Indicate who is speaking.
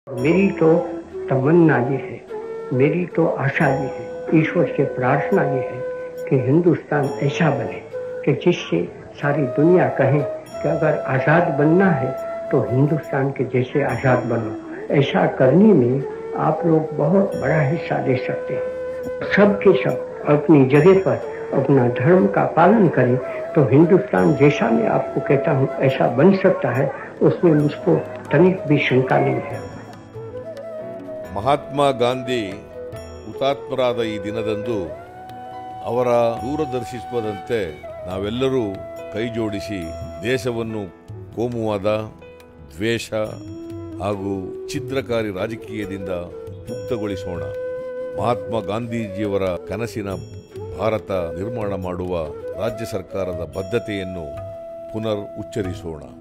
Speaker 1: मेरी तो तमन्ना ये है, मेरी तो आशा ये है, ईश्वर से प्रार्थना ये है कि हिंदुस्तान ऐसा बने कि जिससे सारी दुनिया कहे कि अगर आज़ाद बनना है तो हिंदुस्तान के जैसे आज़ाद बनो। ऐसा करने में आप लोग बहुत बड़ा हिस्सा ले सकते हैं। सब के सब अपनी जगह पर अपना धर्म का पालन करें तो हिंदुस्तान जैसा मैं आपको कहता हूँ ऐसा बन सकता है, उसमें मुझको तनिक भी शंका नहीं है।
Speaker 2: ಮಹಾತ್ಮ ಗಾಂಧಿ ಹುತಾತ್ಮರಾದ ಈ ದಿನದಂದು ಅವರ ದೂರದರ್ಶಿಸುವಂತೆ ನಾವೆಲ್ಲರೂ ಕೈ ಜೋಡಿಸಿ ದೇಶವನ್ನು ಕೋಮುವಾದ, ದ್ವೇಷ ಹಾಗೂ ಛಿದ್ರಕಾರಿ ರಾಜಕೀಯದಿಂದ ಮುಕ್ತಗೊಳಿಸೋಣ. ಮಹಾತ್ಮ ಗಾಂಧೀಜಿಯವರ ಕನಸಿನ ಭಾರತ ನಿರ್ಮಾಣ ಮಾಡುವ ರಾಜ್ಯ ಸರ್ಕಾರದ ಬದ್ಧತೆಯನ್ನು ಪುನರ್ ಉಚ್ಚರಿಸೋಣ.